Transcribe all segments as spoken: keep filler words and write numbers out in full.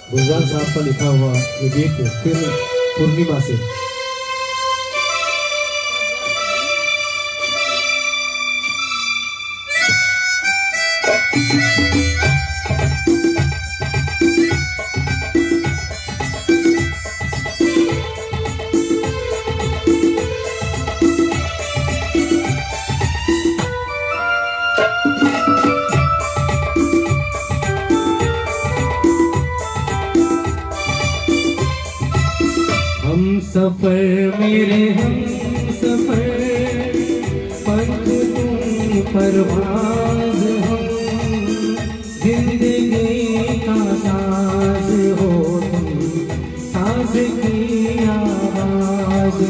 गुलजार साहब का लिखा हुआ ये गीत फिर पूर्णिमा से। हम सफर मेरे हम सफर पंख तुम परवाज़ हम, जिंदगी का साज हो तुम, साज की आवाज़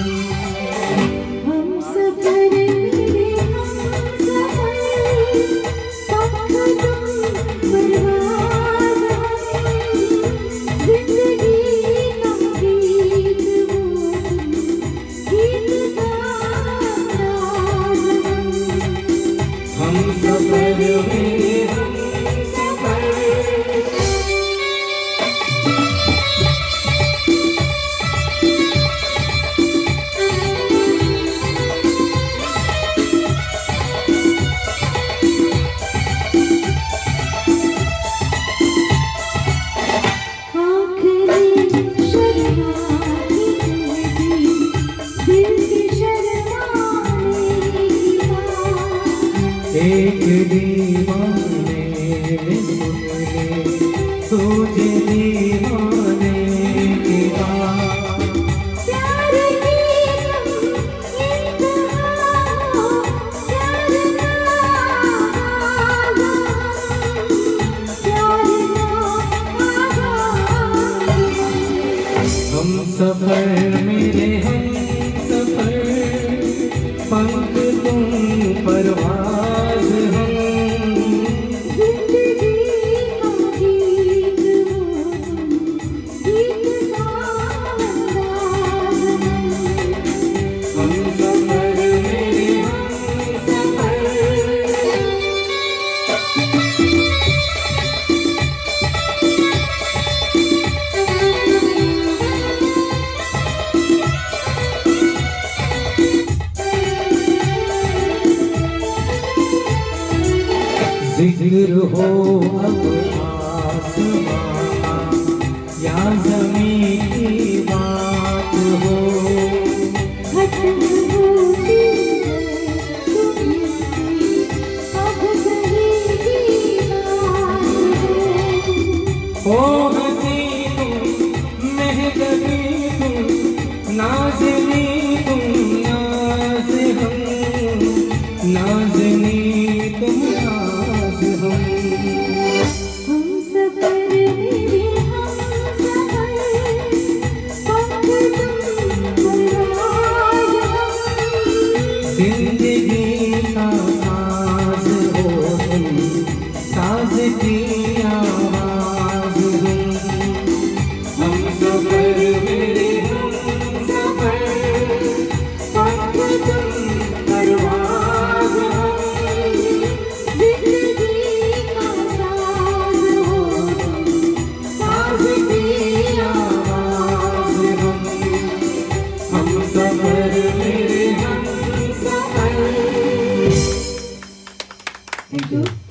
हम सफर मेरे हम सफर पंख तुम परवाज़ हम, जिंदगी हम सफर मेरे हम सफर। एक दीवाने में सुन ले तुझे दीवाने की बात, प्यार की तुम इंतहा हो, प्यार ना आगा, प्यार ना आगा। हम सफर मेरे हम सफर पंख तुम परवाज़ हम, जिंदगी का गीत हो तुम, गीत का अंदाज़ हम। हम सफर मेरे हम सफर। जिक्र हो अब आसमां या ज़मीं की बात हो, खत्म होती है दुनिया अब कहीं बात हो। ओ हसी तुम मेहंदी तुम नाज़नी तुम नाज़ हम, नाज़नी तुम नाज़ हम। हम सफर मेरे हम सफर पंख तुम परवाज़ हम, जिंदगी का साज हो तुम, साज की आवाज़ हम। हम सफर मेरे हम सफर पंख तुम परवाज़ हम, जिंदगी का साज हो तुम, साज की आवाज़ हम। हम सफर मेरे हम सफर। Thank you.